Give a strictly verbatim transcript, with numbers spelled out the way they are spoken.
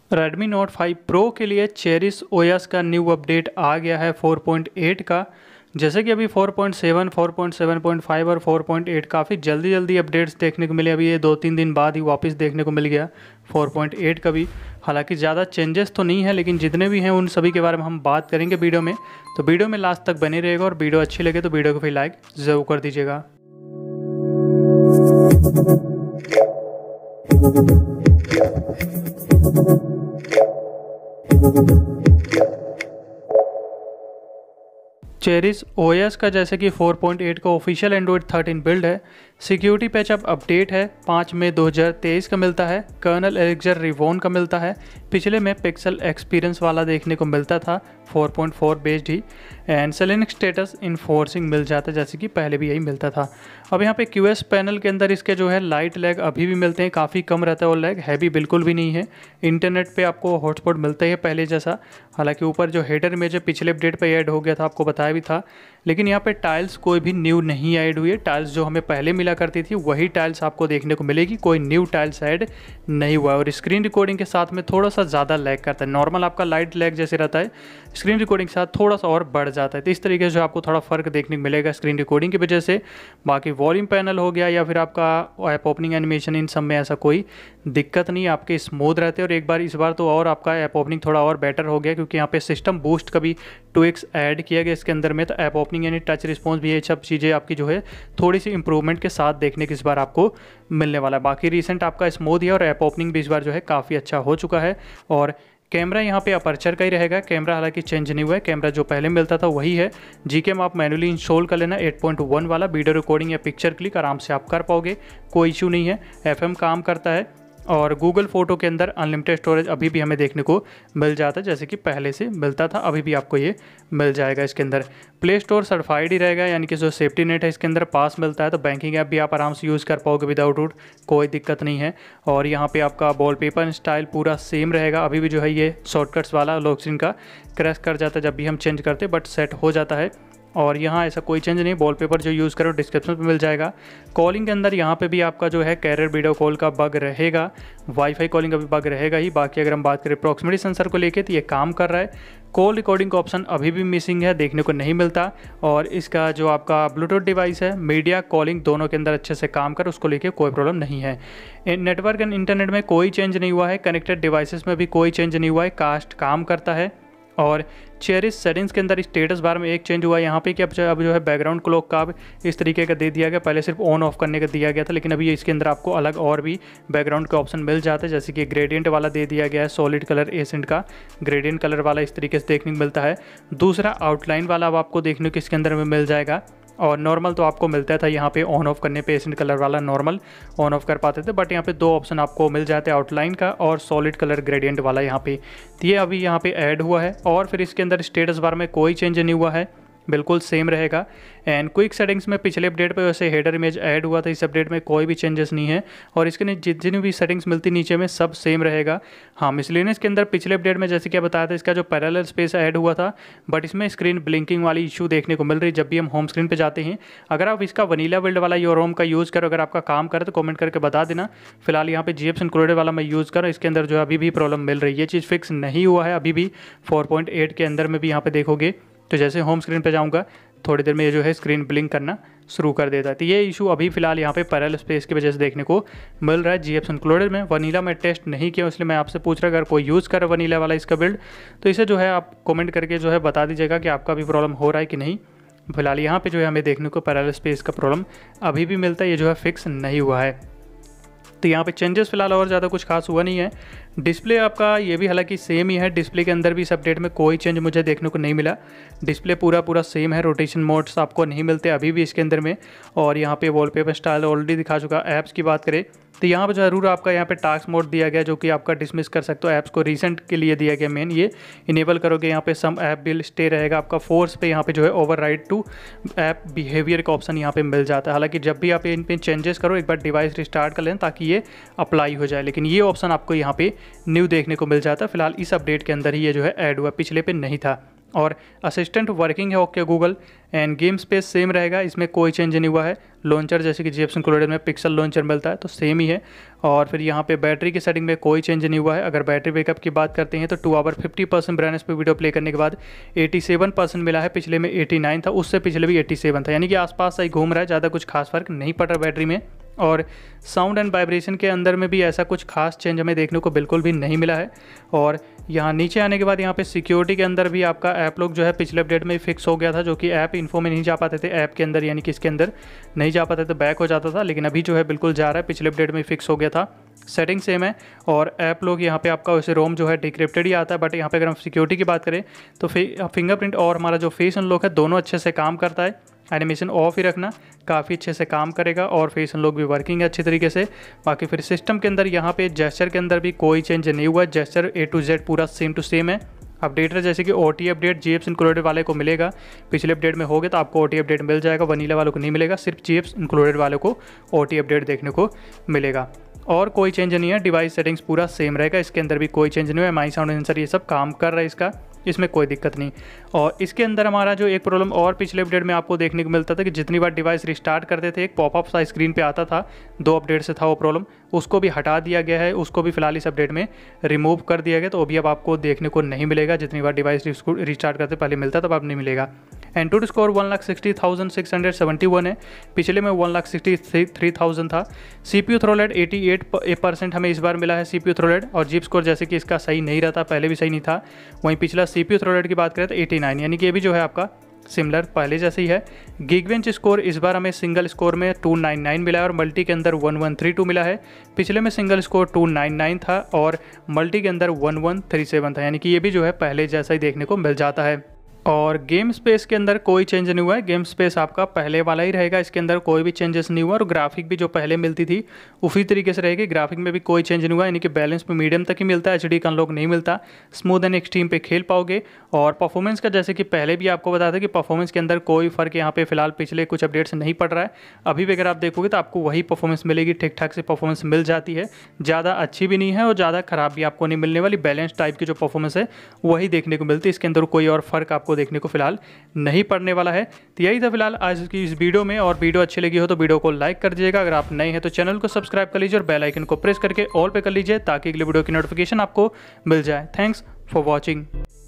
Redmi Note five Pro के लिए Cherish O S का न्यू अपडेट आ गया है फोर पॉइंट एट का। जैसे कि अभी four point seven, four point seven point five और फोर पॉइंट एट काफ़ी जल्दी जल्दी अपडेट्स देखने को मिले। अभी ये दो तीन दिन बाद ही वापस देखने को मिल गया फोर पॉइंट एट का भी। हालांकि ज़्यादा चेंजेस तो नहीं है, लेकिन जितने भी हैं उन सभी के बारे में हम बात करेंगे वीडियो में। तो वीडियो में लास्ट तक बने रहेगा और वीडियो अच्छी लगे तो वीडियो को फिर लाइक ज़रूर कर दीजिएगा। चेरिश ओ एस का जैसे कि फोर पॉइंट एट का ऑफिशियल एंड्रॉयड थर्टीन बिल्ड है। सिक्योरिटी पैच अप अपडेट है पाँच मई दो हज़ार तेईस का मिलता है। कर्नल एलेक्जर रिवोन का मिलता है। पिछले में पिक्सल एक्सपीरियंस वाला देखने को मिलता था फोर पॉइंट फोर बेस्ड ही। एंड सेलेनिक स्टेटस इन्फोर्सिंग मिल जाता है जैसे कि पहले भी यही मिलता था। अब यहाँ पे क्यूएस पैनल के अंदर इसके जो है लाइट लैग अभी भी मिलते हैं, काफ़ी कम रहता है और लैग हैवी बिल्कुल भी नहीं है। इंटरनेट पे आपको हॉटस्पॉट मिलता ही है पहले जैसा। हालांकि ऊपर जो हेडर इमेज है पिछले अपडेट पे ऐड हो गया था, आपको बताया भी था। लेकिन यहाँ पे टाइल्स कोई भी न्यू नहीं ऐड हुई है। टाइल्स जो हमें पहले मिला करती थी वही टाइल्स आपको देखने को मिलेगी, कोई न्यू टाइल्स ऐड नहीं हुआ है। और स्क्रीन रिकॉर्डिंग के साथ में थोड़ा सा ज़्यादा लैग करता है। नॉर्मल आपका लाइट लैग जैसे रहता है, स्क्रीन रिकॉर्डिंग के साथ थोड़ा सा और बढ़ जाता है। तो इस तरीके से आपको थोड़ा फ़र्क देखने को मिलेगा स्क्रीन रिकॉर्डिंग की वजह से। बाकी वॉल्यूम पैनल हो गया या फिर आपका ऐप ओपनिंग एनिमेशन, इन सब में ऐसा कोई दिक्कत नहीं, आपके स्मूथ रहते हैं। और एक बार इस बार तो और आपका ऐप ओपनिंग थोड़ा और बेटर हो गया, क्योंकि यहाँ पे सिस्टम बूस्ट का भी टू एक्स ऐड किया गया इसके अंदर में। तो ऐप ओपनिंग यानी टच रिस्पॉन्स भी, ये सब चीज़ें आपकी जो है थोड़ी सी इंप्रूवमेंट के साथ देखने की इस बार आपको मिलने वाला है। बाकी रिसेंट आपका स्मूथ है और ऐप ओपनिंग भी इस बार जो है काफ़ी अच्छा हो चुका है। और कैमरा यहाँ पे अपर्चर का ही रहेगा। कैमरा हालांकि चेंज नहीं हुआ है, कैमरा जो पहले मिलता था वही है। जीकेएम आप मैनुअली इंस्टॉल कर लेना एट पॉइंट वन वाला। वीडियो रिकॉर्डिंग या पिक्चर क्लिक आराम से आप कर पाओगे, कोई इशू नहीं है। एफएम काम करता है और गूगल फोटो के अंदर अनलिमिटेड स्टोरेज अभी भी हमें देखने को मिल जाता है, जैसे कि पहले से मिलता था, अभी भी आपको ये मिल जाएगा। इसके अंदर प्ले स्टोर सर्टिफाइड ही रहेगा, यानी कि जो सेफ्टी नेट है इसके अंदर पास मिलता है। तो बैंकिंग ऐप भी आप आराम से यूज़ कर पाओगे विदाउट रूट, कोई दिक्कत नहीं है। और यहाँ पे आपका वॉलपेपर स्टाइल पूरा सेम रहेगा। अभी भी जो है ये शॉर्टकट्स वाला लॉक स्क्रीन का क्रैश कर जाता है जब भी हम चेंज करते, बट सेट हो जाता है। और यहाँ ऐसा कोई चेंज नहीं। वॉलपेपर जो यूज़ करो डिस्क्रिप्शन पे मिल जाएगा। कॉलिंग के अंदर यहाँ पे भी आपका जो है कैरियर वीडियो कॉल का बग रहेगा। वाईफाई कॉलिंग का भी बग रहेगा ही। बाकी अगर हम बात करें प्रॉक्सिमिटी सेंसर को लेके तो ये काम कर रहा है। कॉल रिकॉर्डिंग का ऑप्शन अभी भी मिसिंग है, देखने को नहीं मिलता। और इसका जो आपका ब्लूटूथ डिवाइस है, मीडिया कॉलिंग दोनों के अंदर अच्छे से काम कर, उसको लेके कोई प्रॉब्लम नहीं है। नेटवर्क एंड इंटरनेट में कोई चेंज नहीं हुआ है। कनेक्टेड डिवाइसेस में भी कोई चेंज नहीं हुआ है। कास्ट काम करता है। और चेरिश सेटिंग्स के अंदर स्टेटस बार में एक चेंज हुआ है यहाँ पे कि अब जो अब जो है बैकग्राउंड क्लॉक का अब इस तरीके का दे दिया गया। पहले सिर्फ ऑन ऑफ करने का दिया गया था, लेकिन अभी इसके अंदर आपको अलग और भी बैकग्राउंड का ऑप्शन मिल जाता है, जैसे कि ग्रेडियंट वाला दे दिया गया है। सॉलिड कलर एसेंट का ग्रेडियंट कलर वाला इस तरीके से देखने को मिलता है। दूसरा आउटलाइन वाला अब आपको देखने को इसके अंदर में मिल जाएगा। और नॉर्मल तो आपको मिलता था यहाँ पे ऑन ऑफ करने पे, एसेंट कलर वाला नॉर्मल ऑन ऑफ कर पाते थे, बट यहाँ पे दो ऑप्शन आपको मिल जाते हैं, आउटलाइन का और सॉलिड कलर ग्रेडियंट वाला यहाँ पे। तो ये अभी यहाँ पे ऐड हुआ है। और फिर इसके अंदर स्टेटस बार में कोई चेंज नहीं हुआ है, बिल्कुल सेम रहेगा। एंड क्विक सेटिंग्स में पिछले अपडेट पे वैसे हेडर इमेज ऐड हुआ था, इस अपडेट में कोई भी चेंजेस नहीं है। और इसके जितनी भी सेटिंग्स मिलती नीचे में सब सेम रहेगा। हाँ, मिसलेनियस के अंदर पिछले अपडेट में जैसे क्या बताया था, इसका जो पैरेलल स्पेस ऐड हुआ था, बट इसमें स्क्रीन ब्लिंकिंग वाली इशू देखने को मिल रही है जब भी हम होम स्क्रीन पर जाते हैं। अगर आप इसका वनीला बिल्ड वाला योरोम का यूज़ करो, अगर आपका काम करे तो कॉमेंट करके बता देना। फिलहाल यहाँ पे जीएप्स इंक्लूडेड वाला मैं यूज़ करूँ, इसके अंदर जो है अभी भी प्रॉब्लम मिल रही है। ये चीज़ फिक्स नहीं हुआ है अभी भी। फोर पॉइंट एट के अंदर में भी यहाँ पे देखोगे तो जैसे होम स्क्रीन पे जाऊंगा थोड़ी देर में ये जो है स्क्रीन ब्लिंक करना शुरू कर देता है। तो ये इशू अभी फिलहाल यहाँ पे पैरेलल स्पेस की वजह से देखने को मिल रहा है जीएप्स इंक्लूडेड में। वनीला में टेस्ट नहीं किया, इसलिए मैं आपसे पूछ रहा, अगर कोई यूज़ करे वनीला वाला इसका बिल्ड तो इसे जो है आप कमेंट करके जो है बता दीजिएगा कि आपका भी प्रॉब्लम हो रहा है कि नहीं। फिलहाल यहाँ पे जो है हमें देखने को पैरेलल स्पेस का प्रॉब्लम अभी भी मिलता है, ये जो है फिक्स नहीं हुआ है। तो यहाँ पे चेंजेस फिलहाल और ज़्यादा कुछ खास हुआ नहीं है। डिस्प्ले आपका ये भी हालांकि सेम ही है। डिस्प्ले के अंदर भी इस अपडेट में कोई चेंज मुझे देखने को नहीं मिला। डिस्प्ले पूरा पूरा सेम है। रोटेशन मोड्स आपको नहीं मिलते अभी भी इसके अंदर में। और यहाँ पे वॉलपेपर स्टाइल ऑलरेडी दिखा चुका। ऐप्स की बात करें तो यहाँ पर ज़रूर आपका यहाँ पे टास्क मोड दिया गया, जो कि आपका डिसमिस कर सकते हो। ऐप्स को रीसेंट के लिए दिया गया मेन, ये इनेबल करोगे यहाँ पे सम ऐप विल स्टे रहेगा आपका। फोर्स पे यहाँ पे जो है ओवरराइड टू ऐप बिहेवियर का ऑप्शन यहाँ पे मिल जाता है। हालांकि जब भी आप इन पे चेंजेस करो एक बार डिवाइस रिस्टार्ट कर लें ताकि ये अप्लाई हो जाए, लेकिन ये ऑप्शन आपको यहाँ पे न्यू देखने को मिल जाता है। फिलहाल इस अपडेट के अंदर ही ये जो है ऐड हुआ, पिछले पे नहीं था। और असिस्टेंट वर्किंग है okay Google. And game space same रहेगा, इसमें कोई चेंज नहीं हुआ है। लॉन्चर जैसे कि जीएप्स इंक्लूडेड में पिक्सल लॉन्चर मिलता है तो सेम ही है। और फिर यहाँ पे बैटरी की सेटिंग में कोई चेंज नहीं हुआ है। अगर बैटरी बैकअप की बात करते हैं तो two hour fifty percent brightness पे वीडियो प्ले करने के बाद एटी सेवन परसेंट मिला है, पिछले में एटी नाइन था, उससे पिछले भी एटी सेवन था, यानी कि आसपास सही घूम रहा है, ज़्यादा कुछ खास फर्क नहीं पड़ रहा बैटरी में। और साउंड एंड वाइब्रेशन के अंदर में भी ऐसा कुछ खास चेंज हमें देखने को बिल्कुल भी नहीं मिला है। और यहाँ नीचे आने के बाद यहाँ पे सिक्योरिटी के अंदर भी आपका ऐप लॉक जो है पिछले अपडेट में फिक्स हो गया था, जो कि ऐप इन्फो में नहीं जा पाते थे, ऐप के अंदर यानी कि इसके अंदर नहीं जा पाते थे, बैक हो जाता था, लेकिन अभी जो है बिल्कुल जा रहा है, पिछले अपडेट में फिक्स हो गया था। सेटिंग सेम है और ऐप लॉक यहाँ पे आपका वैसे रोम जो है डिक्रिप्टेड ही आता है, बट यहाँ पे अगर हम सिक्योरिटी की बात करें तो फिंगरप्रिंट और हमारा जो फेस अनलॉक है दोनों अच्छे से काम करता है। एनिमेशन ऑफ ही रखना, काफ़ी अच्छे से काम करेगा और फेस अनलॉक भी वर्किंग है अच्छी तरीके से। बाकी फिर सिस्टम के अंदर यहाँ पे जेस्चर के अंदर भी कोई चेंज नहीं हुआ है, जेस्चर ए टू जेड पूरा सेम टू सेम है। अपडेटर जैसे कि O T update GApps included वाले को मिलेगा, पिछले अपडेट में हो गया तो आपको ओ टी अपडेट मिल जाएगा, वनीला वालों को नहीं मिलेगा, सिर्फ जीएप्स इंक्लूडेड वालों को ओ टी अपडेट देखने को मिलेगा। और कोई चेंज नहीं है, डिवाइस सेटिंग्स पूरा सेम रहेगा, इसके अंदर भी कोई चेंज नहीं है। माई साउंड सेंसर ये सब काम कर रहा है इसका, इसमें कोई दिक्कत नहीं। और इसके अंदर हमारा जो एक प्रॉब्लम और पिछले अपडेट में आपको देखने को मिलता था कि जितनी बार डिवाइस रिस्टार्ट करते थे एक पॉपअप सा स्क्रीन पे आता था, दो अपडेट से था वो प्रॉब्लम, उसको भी हटा दिया गया है, उसको भी फिलहाल इस अपडेट में रिमूव कर दिया गया, तो अभी अब आपको देखने को नहीं मिलेगा। जितनी बार डिवाइस रिस्टार्ट करते पहले मिलता तब अब नहीं मिलेगा। AnTuTu score one lakh sixty thousand six hundred seventy one है, पिछले में one lakh sixty three thousand था। CPU throttled eighty eight percent हमें इस बार मिला है सीपीयू थ्रोलेड, और जीप स्कोर जैसे कि इसका सही नहीं रहता, पहले भी सही नहीं था। वहीं पिछला सीपीयू थ्रोलेड की बात करें तो एटी नाइन, यानी कि ये भी जो है आपका सिमिलर पहले जैसे ही है। गिगबेंच स्कोर इस बार हमें सिंगल स्कोर में टू नाइन नाइन मिला है और मल्टी के अंदर वन वन थ्री टू मिला है, पिछले में single score two nine nine था और मल्टी के अंदर वन वन थ्री सेवन था, यानी कि ये भी जो है पहले जैसा ही देखने को मिल जाता है। और गेम स्पेस के अंदर कोई चेंज नहीं हुआ है, गेम स्पेस आपका पहले वाला ही रहेगा, इसके अंदर कोई भी चेंजेस नहीं हुआ। और ग्राफिक भी जो पहले मिलती थी उसी तरीके से रहेगी, ग्राफिक में भी कोई चेंज नहीं हुआ, यानी कि बैलेंस पे मीडियम तक ही मिलता है, एच डी का अनलॉक नहीं मिलता, स्मूथ एंड एक्सट्रीम पे खेल पाओगे। और परफॉर्मेंस का जैसे कि पहले भी आपको बताया था कि परफॉर्मेंस के अंदर कोई फर्क यहाँ पे फिलहाल पिछले कुछ अपडेट से नहीं पड़ रहा है, अभी भी अगर आप देखोगे तो आपको वही परफॉर्मेंस मिलेगी, ठीक ठाक से परफॉर्मेंस मिल जाती है, ज़्यादा अच्छी भी नहीं है और ज़्यादा खराब भी आपको नहीं मिलने वाली, बैलेंस टाइप की जो परफॉर्मेंस है वही देखने को मिलती है, इसके अंदर कोई और फर्क आपको देखने को फिलहाल नहीं पड़ने वाला है। तो यही था फिलहाल आज की इस वीडियो में, और वीडियो अच्छी लगी हो तो वीडियो को लाइक कर दीजिएगा, अगर आप नए हैं तो चैनल को सब्सक्राइब कर लीजिए और बेल आइकन को प्रेस करके ऑल पे कर लीजिए ताकि अगले वीडियो की नोटिफिकेशन आपको मिल जाए। Thanks for watching.